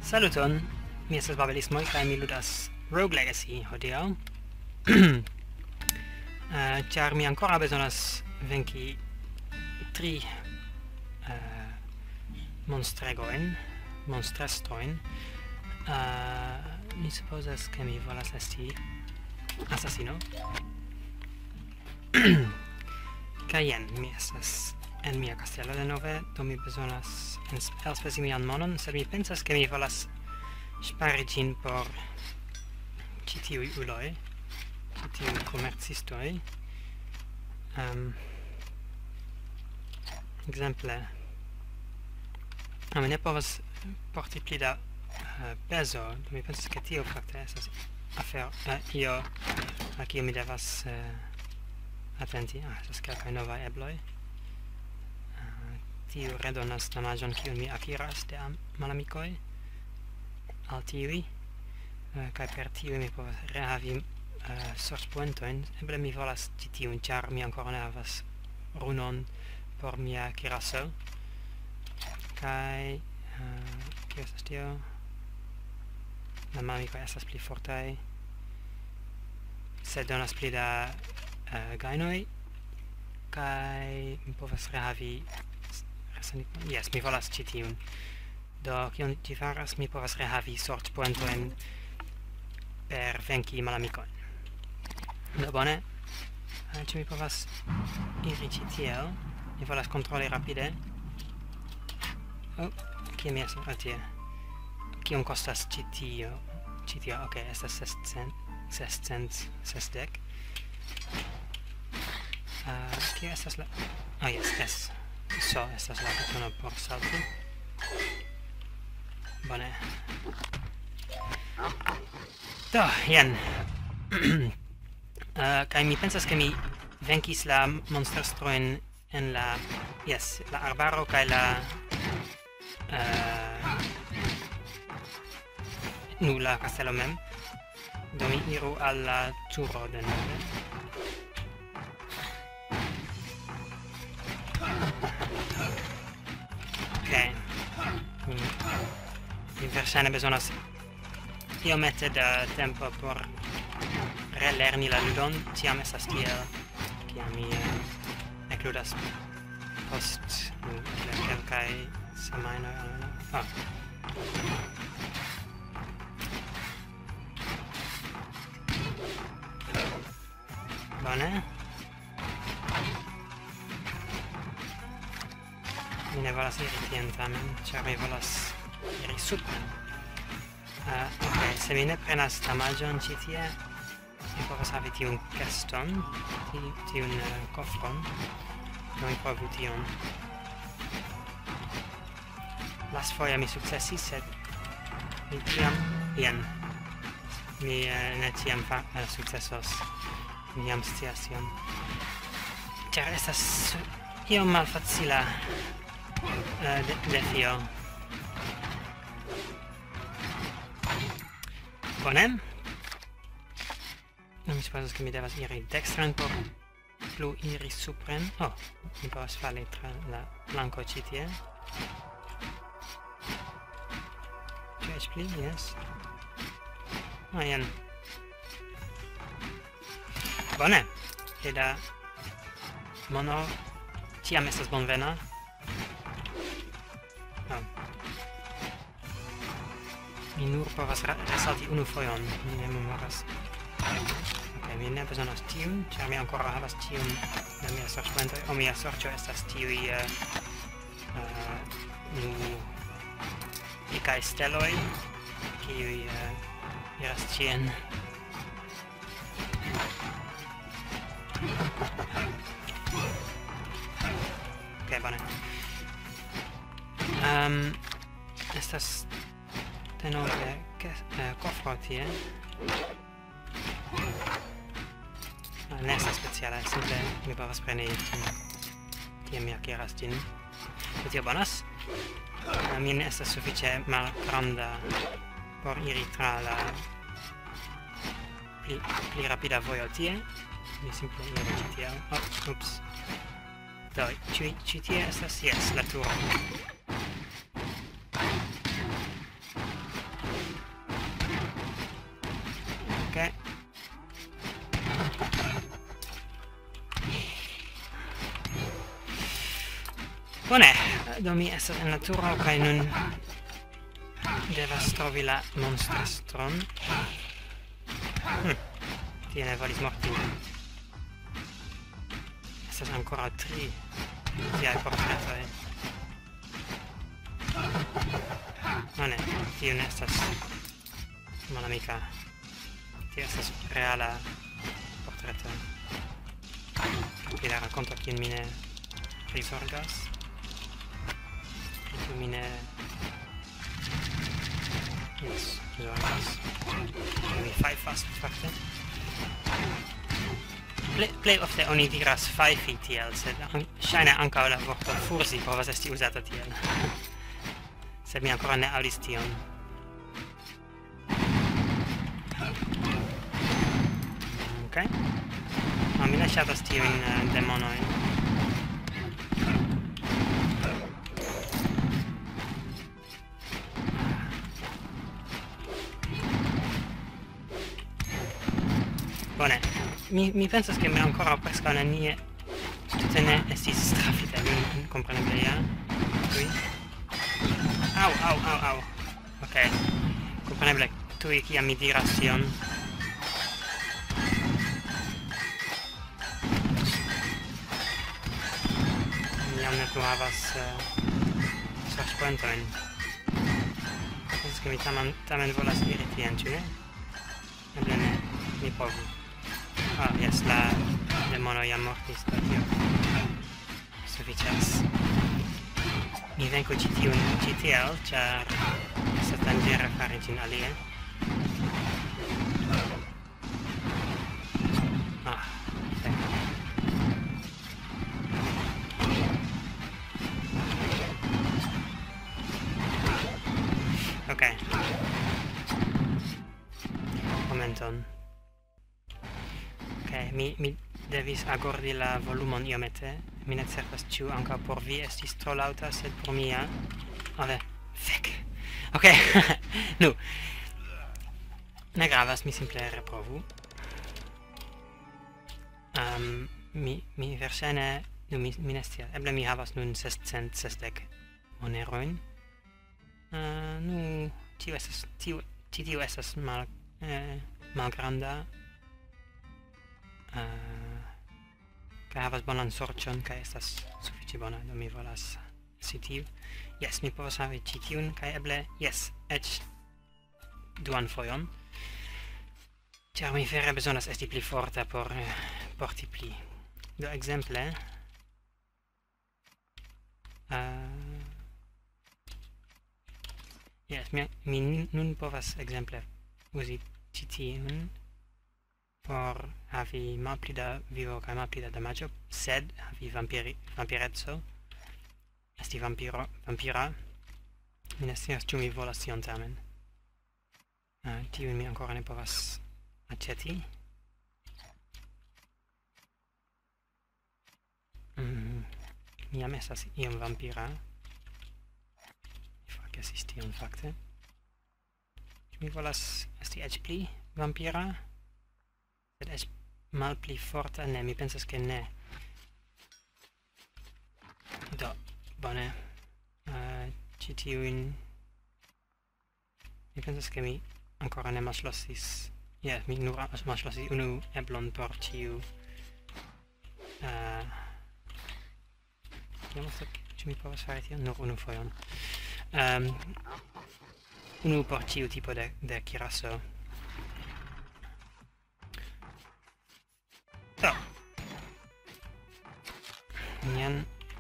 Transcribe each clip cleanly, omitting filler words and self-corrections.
Saluton, mi estas Babelismoj kaj mi ludas Rogue Legacy hodiaŭ. Ĉar mi ankoraŭ bezonas venki 3 monstrestrojn. Mi supozas ke mi volas esti asasino. Kaj jen, mi estas en mia kastelo denove, do mi bezonas elspezi mian monon, sed mi pensas ke mi volas ŝpari ĝin por ĉi tiuj uloj, ĉi tiuj komercistoj. Ekzemple, mi ne povas porti pli da pezo, do mi pensas ke tio fakte estas afero io al kio mi devas atenti. Estas kelkaj novaj ebloj. Tiu redonas damaĝon kiun mi akiras de malamikoj al tiuj, kaj per tiuj mi povas rehavi sorĉpoentojn. Eble mi volas ĉi tiun, ĉar mi ankoraŭ ne havas runon por mia kiraso. Kaj kio estas tio? La malamikoj estas pli fortaj, sed donas pli da gajnoj, kaj mi povas rehavi. Yes, mi volas ĉi tiun. Do, kion ĝi faras, mi povas rehavi sorĉpoentojn per venki malamikojn. Do, bone. Ĉu mi povas iri ĉi tiel? Mi volas kontroli rapide. Kie mi estas? Tie. Kiom kostas ĉi tio? Ĉi tio, ok, estas 660. Kie estas la... yes. So, estas la butono por salti. Bone. Do, jen. Kaj mi pensas ke mi venkis la monstrestrojn en la... Yes, la arbaro kaj la... la kastelo mem. Do mi iru al la turo denove. Mi verŝajne bezonas iomete da tempo por relerni la ludon, tiam estas tiel, kiam mi ekludas post kelkaj semajnoj almenaŭ. Bone. Mi ne volas iri tien tamen, ĉar mi volas iri supren. Ok, se mi ne prenas damaĝon ĉi tie, mi povas havi tiun keston, tiun kofron. Do mi provu tion. Lastfoje mi sukcesis, sed mi tiam... Jen. Mi ne tiam sukcesos. Mi jam scias tion. Ĉar estas iom malfacila defio. Bone. Mi supozas ke mi devas iri dekstren por plu iri supren. Mi povas fali tra la planko ĉi tie. Ĉu eĉ pli? Yes. Jen. Bone. La mono ĉiam estas bonvena. Mi nur povas resalti unu fojon, mi ne memoras. Ok, mi ne bezonas tiun, ĉar mi ankoraŭ havas tiun de mia sorĉpoentoj. Mia sorĉo estas tiuj dikaj steloj, kiuj iras ĉien. Ok, bone. Estas denove kofro tie. Ne estas speciala, simple mi povas preni ĝin. Tiam mi akiras ĝin. Tio bonas. Mi ne estas sufiĉe malgranda por iri tra la pli rapida vojo tie. Mi simple iru ĉi tiel. Ups. Do, ĉi tie estas, yes, la turo. Ok. Bone, do mi estas en la turo kaj nun devas trovi la monstrestron. Tie ne volis morti. Estas ancora 3 tiaj portretoj. Bone, tiu ne estas malamika. Tio estas reala portreto. Pri la rakonto kiun mi ne prizorgas. Kiun mi ne... Yes, zorgas. Mi fajfas, fakte. Plej ofte oni diras fajfi tiel, sed ŝajne ankaŭ la vorto furzi povas esti uzata tiel. Sed mi ancora ne aŭdis tion. Ok. No, mi ne ŝatas tiujn demonojn. Bone. Mi pensas che mi ancora preskaŭ nenie tute ne estis trafita, kompreneble ja. Tuj. Au. Ok. Kompreneble, tuj kiam mi diras tion. Mi jam ne plu havas sorĉpointojn. Pensas ke mi tamen volas iri tien, ĉu ne? Eble ne, mi provu. Ah, yes, la demono jam mortis, do tio sufiĉas. Mi venku ĉi tiun ĉi tiel, ĉar estas danĝere fari ĝin alie. Ah, fek. Ok. Momenton. Ok, mi devis agordi la volumon iomete. Mi ne certas ĉu ankaŭ por vi estis tro laŭta, sed por mia... Ale, fek! Ok, nu. Ne gravas, mi simple reprovu. Mi verŝajne... Nu, mi ne scias. Eble mi havas nun 660 monerojn. Nu, tiu estas malgranda. Kaj havas bonan sorĉon, kaj estas sufiĉe bona, do mi volas esti tiu. Yes, mi povas havi ĉi tiun, kaj eble, yes, eĉ duan fojon. Ĉar mi vere bezonas esti pli forta por porti pli. Do ekzemple... Yes, mi nun povas ekzemple uzi ĉi tiun por havi malpli da vivo kaj malpli da damaĝo, sed havi vampireco, esti vampira. Mi ne scias ĉu mi volas tion tamen. Tiujn mi ancora ne povas aĉeti. Mi jam estas iom vampira. Mi forgesis tion fakte. Ĉu mi volas esti eĉ pli vampira? Sed es malpli forta? Ne, mi pensas che ne. Do, bone. Ci tiuin... Mi pensas che mi ancora ne malŝlosis... Yes, mi nur malŝlosis unu eblon por ciu... Ĉu mi povas fari tion? Nur unu fojon. Unu por ciu tipo de kiraso. Do. Nian.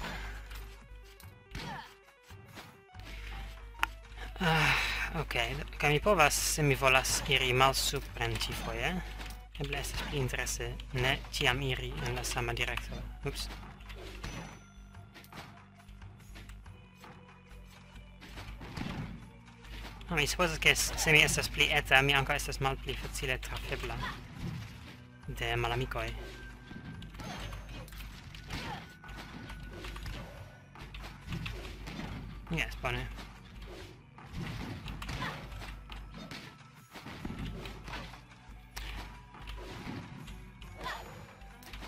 Ok, kaj mi povas, se mi volas iri malsupren ĉifoje. Eble estas pli interese ne ĉiam iri en la sama direkto. Ups. Mi supozas ke se mi estas pli eta, mi ankaŭ estas malpli facile trafebla de malamikoj. Yes, bone.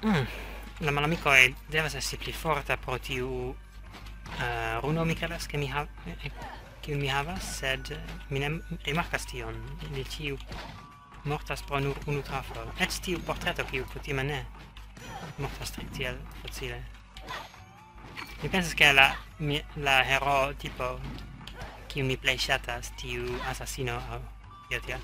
La malamikoj devas esti pli forta pro tiu runo, mi credas, che kiun mi havas, sed mi ne rimarkas tion. Ili tiu mortas pro nur unu trafo. Eĉ tiu portreto, kiu kutime ne mortas tiel facile. Mi pensas che la hero tipo kiu mi plej ŝatas, tiu assassino aŭ io tia,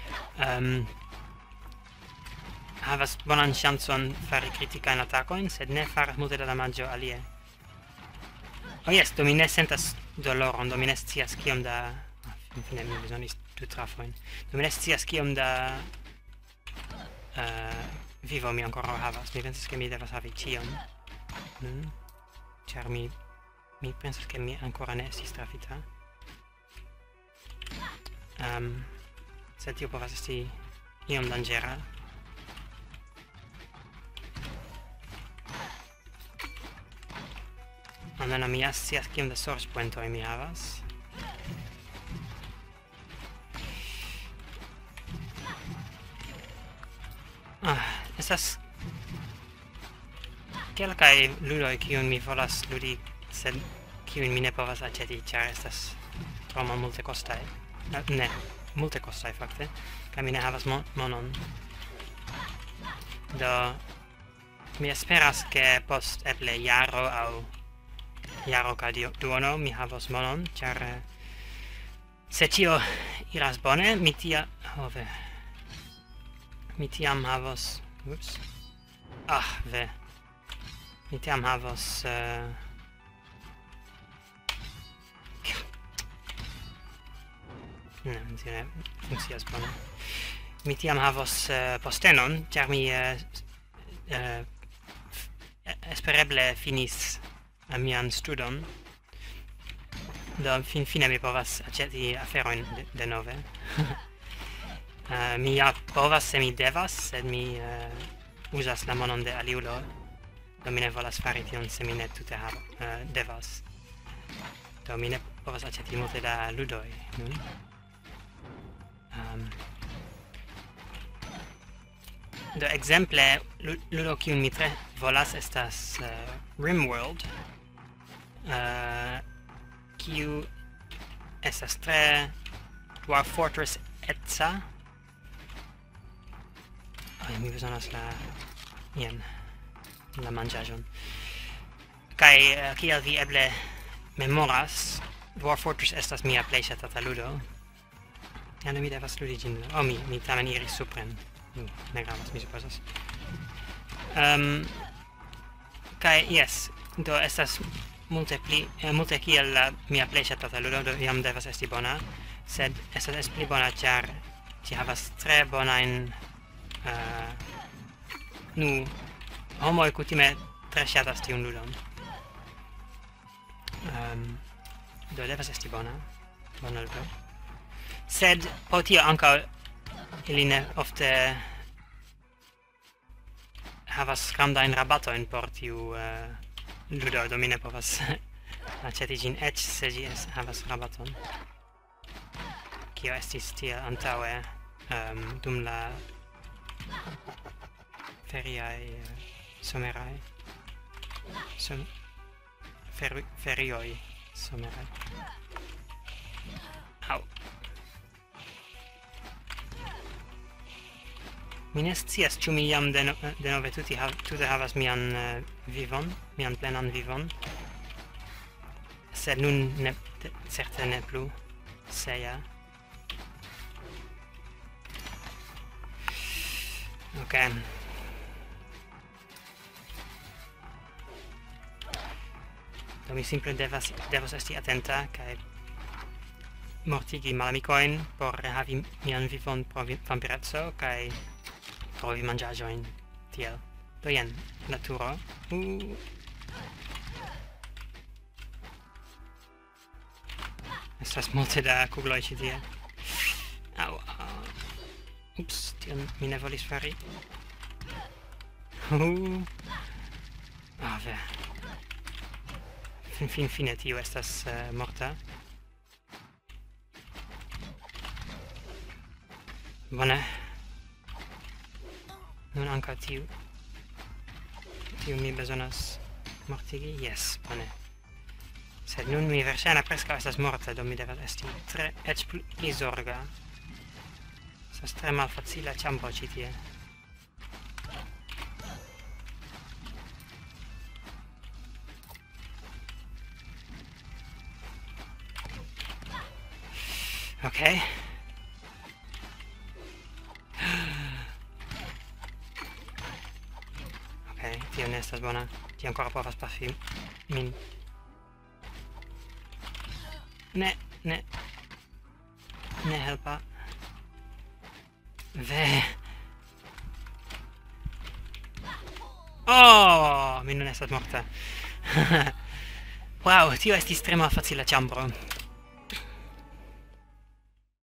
havas bonan ŝancon fari kritikajn atakojn, sed ne faras multe da damaĝo alie. Oh yes, do mi ne sentas doloron, do mi ne scias kiom da... Fine mi bezonis 2 trafojn. Do mi ne scias kiom da... vivo mi ancora havas. Mi pensas che mi devas havi tion. Ĉar mi pensas che mi ancora ne estis trafita. Sed tio povas esti iom danĝera. Almeno mi scias kiom da sorĉpointoj mi havas. Estas kelkaj ludoj kiujn mi volas ludi, sed kiujn mi ne povas aĉeti, ĉar estas tro malmultekostaj. Ne, multekostaj fakte, kaj mi ne havas monon. Do mi esperas ke post eble jaro aŭ jaro kaj duono mi havos monon, ĉar se ĉio iras bone, mi tiam havos... Ups. Mi tiam havos... Ne, ne funkcias bone. Mi tiam havos postenon, ĉar mi espereble finis mian studon. Do fine mi povas aĉeti aferojn denove. Mi ja povas se mi devas, sed mi uzas la monon de aliulo. Do mi ne volas fari tion se mi ne tute devas. Do mi ne povas aĉeti multe da ludoj nun. Do ekzemple ludo kiun mi tre volas estas Rimworld, kiu estas tre Dwarf Fortress etsa. Mi bezonas la manĝaĵon. Kaj kiel vi eble memoras, Dwarf Fortress estas mia plej ŝatata ludo. Ja, mi devas ludi ĝin. Mi tamen iris supren. Ne gravas, mi supozas. Kaj jes, do estas multe kiel mia plej ŝatata ludo, do jam devas esti bona, sed estas pli bona, ĉar ĝi havas tre bonajn... homoj kutime tre ŝatas tiun ludon. Do devas esti bona ludo. Sed pro tio ankaŭ ili ne ofte havas grandajn rabatojn por tiu ludo, do mi ne povas aĉeti ĝin eĉ se ĝi havas rabaton. Kio estis tiel antaŭe dum la feriaj someraj ferioj someraj. Au. Mi ne scias, ĉu mi jam denove tute havas mian vivon, mian plenan vivon. Sed nun certe ne plu, se ja. Ok. Do mi simple devas esti atenta kaj mortigi malamikojn por havi mian vivon pro vampireco kaj trovi manĝaĵojn tiel. Do jen, la turo. Estas multe da kugloj ĉi tie. Au. Ups, tion mi ne volis fari. Ve. Fine tiu estas morta. Bone. Nun ankaŭ tiu. tiu mi bezonas mortigi? Yes, bone. Sed nun mi verŝajne preskaŭ estas morta, do mi devas esti tre eĉ pli zorga. Estas tre malfacila ĉambro ĉi tie. Okay. Okay, tio ne estas bona. Tio ancora povas pafi min. Ne, ne. Ne helpa. Ve. Oh, mi non estas morta. Wow, tio estis tre malfacila ĉambro.